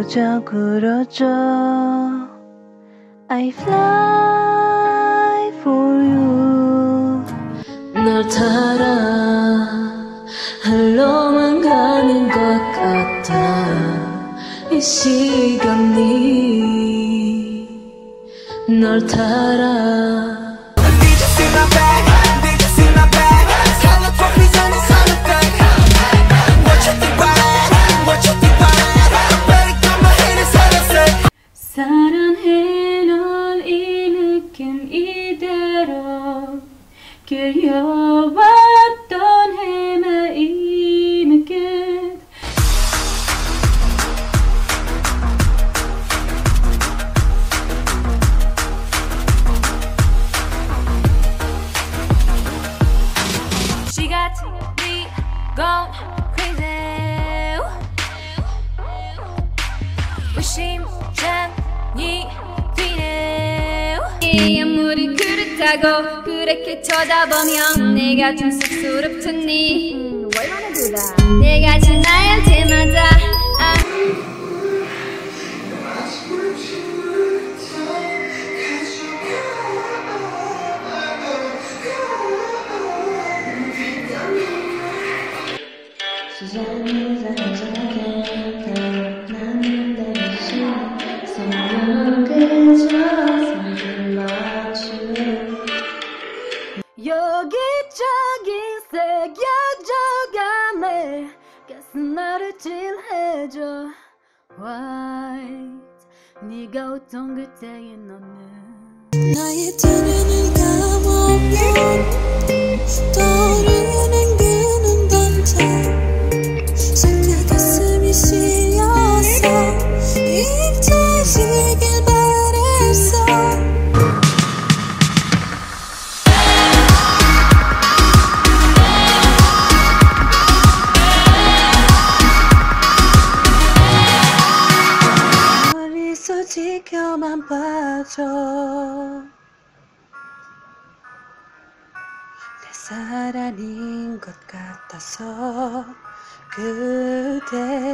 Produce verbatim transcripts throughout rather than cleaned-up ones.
그저 그러죠. I fly for you. 널 따라 흘러만 가는 것 같아. 이 시간이 널 따라. 사랑해 널 이 느낌 이대로 그려왔던 헤매임의 끝. She got me gone crazy. 심장이 뛰네. 아무리 그렇다고 그렇게 쳐다보면 내가 좀 쑥스럽더니 음, 얼마나 그다 내가 진 나한테 맞아. 아. 여기저기 새겨져가네. 가슴 나를 찔해줘. White 네가 웃던 그때의 너는 나의 두 눈을 감아보면 떠오르는 그 눈동자. 자꾸 가슴이 시려서 잊혀지길 바랬어. 지켜만 봐줘. 내 사랑인 것 같아서 그대.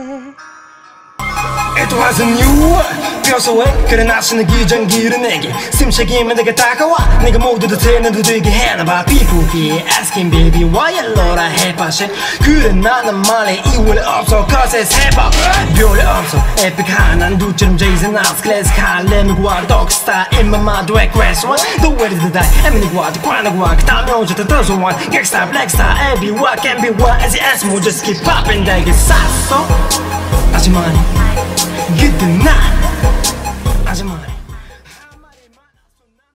It wasn't you. 뼈소에 그래 나서는 기정기를 내게 숨쉬기만 내게 다가와. 네가 모두 되는 도 되게 해놔봐. People be asking baby why you love that 해봐시. 그래 나는 말해 이유는 없어 cause it's hip hop. 별이 없어 에픽한 난 두처럼 Jason Ox 클래식한 레미과 덕스타 in my mind regress one. The way to die 에미니과 과나과 그 다음에 오셨다 더 소원 객스타 블랙스타 everyone can be one as it as more just keep popping. 내게 쌌어 하지만 그때 난 하지만